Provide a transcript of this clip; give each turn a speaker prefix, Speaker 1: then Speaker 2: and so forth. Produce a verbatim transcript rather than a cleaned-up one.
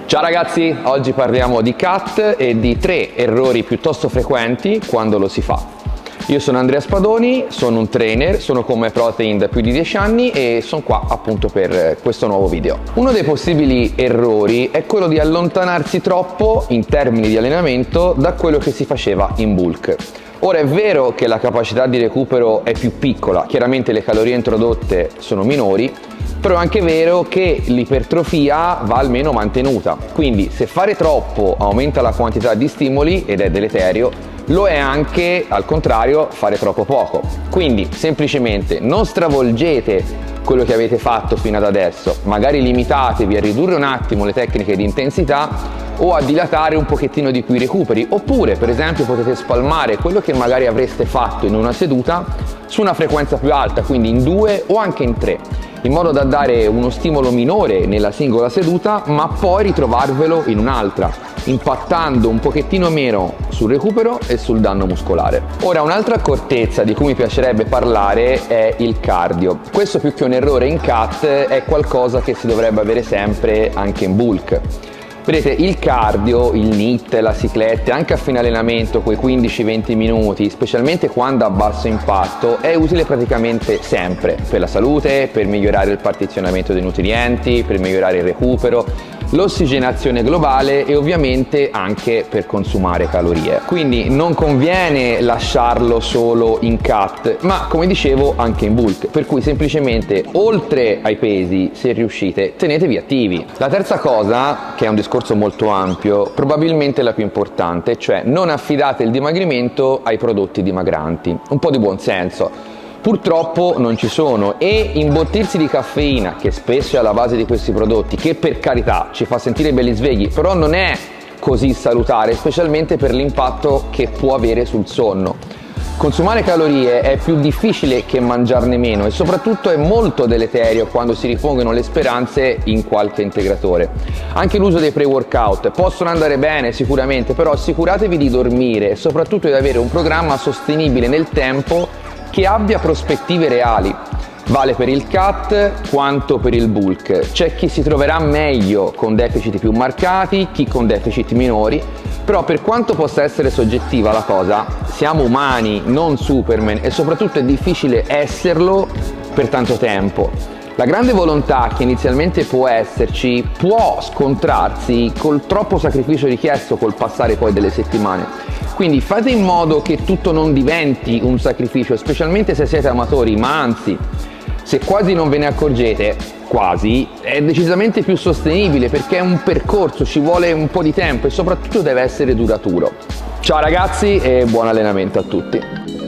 Speaker 1: Ciao ragazzi, oggi parliamo di C A T e di tre errori piuttosto frequenti quando lo si fa. Io sono Andrea Spadoni, sono un trainer, sono con MyProtein da più di dieci anni e sono qua appunto per questo nuovo video. Uno dei possibili errori è quello di allontanarsi troppo in termini di allenamento da quello che si faceva in bulk. Ora è vero che la capacità di recupero è più piccola, chiaramente le calorie introdotte sono minori, però è anche vero che l'ipertrofia va almeno mantenuta, quindi se fare troppo aumenta la quantità di stimoli ed è deleterio, lo è anche al contrario fare troppo poco. Quindi semplicemente non stravolgete quello che avete fatto fino ad adesso, magari limitatevi a ridurre un attimo le tecniche di intensità o a dilatare un pochettino di più i recuperi, oppure per esempio potete spalmare quello che magari avreste fatto in una seduta su una frequenza più alta, quindi in due o anche in tre, in modo da dare uno stimolo minore nella singola seduta ma poi ritrovarvelo in un'altra, impattando un pochettino meno sul recupero e sul danno muscolare. Ora, un'altra accortezza di cui mi piacerebbe parlare è il cardio. Questo, più che un errore in C A T, è qualcosa che si dovrebbe avere sempre anche in bulk. Vedete, il cardio, il N I T, la cicletta, anche a fine allenamento, quei quindici venti minuti, specialmente quando a basso impatto, è utile praticamente sempre per la salute, per migliorare il partizionamento dei nutrienti, per migliorare il recupero, l'ossigenazione globale e ovviamente anche per consumare calorie. Quindi non conviene lasciarlo solo in C A T, ma come dicevo anche in bulk, per cui semplicemente oltre ai pesi, se riuscite, tenetevi attivi. La terza cosa, che è un discorso molto ampio, probabilmente la più importante, cioè non affidate il dimagrimento ai prodotti dimagranti. Un po' di buon senso. Purtroppo non ci sono, e imbottirsi di caffeina, che spesso è alla base di questi prodotti, che per carità ci fa sentire belli svegli, però non è così salutare, specialmente per l'impatto che può avere sul sonno. Consumare calorie è più difficile che mangiarne meno e soprattutto è molto deleterio quando si ripongono le speranze in qualche integratore. Anche l'uso dei pre-workout possono andare bene sicuramente, però assicuratevi di dormire e soprattutto di avere un programma sostenibile nel tempo che abbia prospettive reali. Vale per il C A T quanto per il bulk. C'è chi si troverà meglio con deficit più marcati, chi con deficit minori, però per quanto possa essere soggettiva la cosa, siamo umani, non Superman, e soprattutto è difficile esserlo per tanto tempo. La grande volontà che inizialmente può esserci può scontrarsi col troppo sacrificio richiesto col passare poi delle settimane. Quindi fate in modo che tutto non diventi un sacrificio, specialmente se siete amatori, ma anzi, se quasi non ve ne accorgete, quasi, è decisamente più sostenibile perché è un percorso, ci vuole un po' di tempo e soprattutto deve essere duraturo. Ciao ragazzi e buon allenamento a tutti!